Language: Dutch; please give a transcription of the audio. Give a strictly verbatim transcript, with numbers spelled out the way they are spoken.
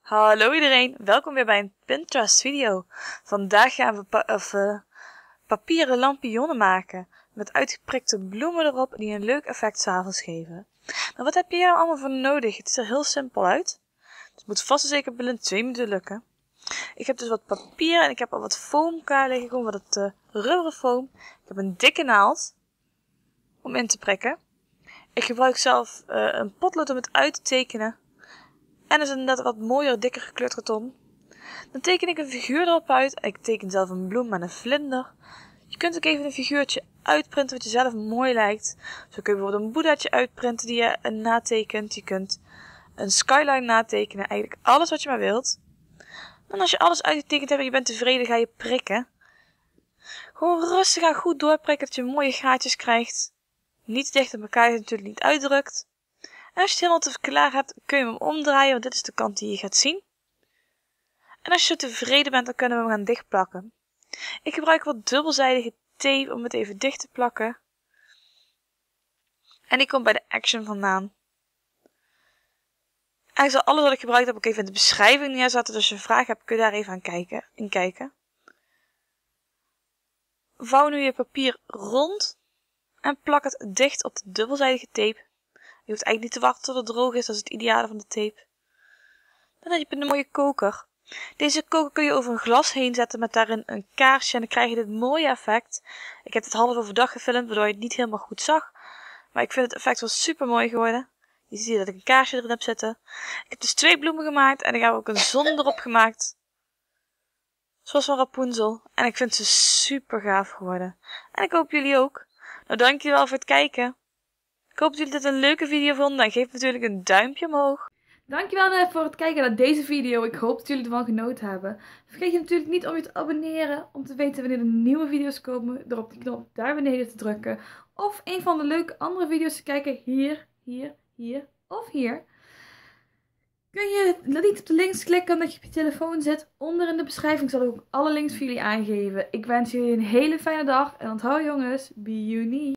Hallo iedereen, welkom weer bij een Pinterest video. Vandaag gaan we pa of, uh, papieren lampionnen maken met uitgeprikte bloemen erop die een leuk effect 's avonds geven. Nou, wat heb je hier allemaal voor nodig? Het ziet er heel simpel uit. Het moet vast en zeker binnen twee minuten lukken. Ik heb dus wat papier en ik heb al wat foam klaar liggen, gewoon wat het uh, rubberen foam. Ik heb een dikke naald om in te prikken. Ik gebruik zelf uh, een potlood om het uit te tekenen. En is inderdaad wat mooier, dikker gekleurd karton. Dan teken ik een figuur erop uit. Ik teken zelf een bloem en een vlinder. Je kunt ook even een figuurtje uitprinten wat je zelf mooi lijkt. Zo kun je bijvoorbeeld een boeddhaatje uitprinten die je natekent. Je kunt een skyline natekenen. Eigenlijk alles wat je maar wilt. En als je alles uitgetekend hebt en je bent tevreden, ga je prikken. Gewoon rustig en goed doorprikken dat je mooie gaatjes krijgt. Niet dicht op elkaar, je het natuurlijk niet uitdrukt. En als je het helemaal klaar hebt, kun je hem omdraaien, want dit is de kant die je gaat zien. En als je zo tevreden bent, dan kunnen we hem gaan dichtplakken. Ik gebruik wat dubbelzijdige tape om het even dicht te plakken. En die komt bij de Action vandaan. En ik zal alles wat ik gebruikt heb ook even in de beschrijving neerzetten. Dus als je een vraag hebt, kun je daar even aan kijken, in kijken. Vouw nu je papier rond en plak het dicht op de dubbelzijdige tape. Je hoeft eigenlijk niet te wachten tot het droog is, dat is het ideale van de tape. Dan heb je een mooie koker. Deze koker kun je over een glas heen zetten met daarin een kaarsje en dan krijg je dit mooie effect. Ik heb het half overdag gefilmd, waardoor je het niet helemaal goed zag. Maar ik vind het effect wel super mooi geworden. Je ziet hier dat ik een kaarsje erin heb zitten. Ik heb dus twee bloemen gemaakt en ik heb ook een zon erop gemaakt. Zoals van Rapunzel. En ik vind ze super gaaf geworden. En ik hoop jullie ook. Nou, dankjewel voor het kijken. Ik hoop dat jullie dit een leuke video vonden en geef natuurlijk een duimpje omhoog. Dankjewel voor het kijken naar deze video. Ik hoop dat jullie ervan genoten hebben. Vergeet je natuurlijk niet om je te abonneren. Om te weten wanneer er nieuwe video's komen. Door op die knop daar beneden te drukken. Of een van de leuke andere video's te kijken. Hier, hier, hier of hier. Kun je niet op de links klikken dat je op je telefoon zit. Onder in de beschrijving zal ik ook alle links voor jullie aangeven. Ik wens jullie een hele fijne dag. En onthoud jongens, be unique.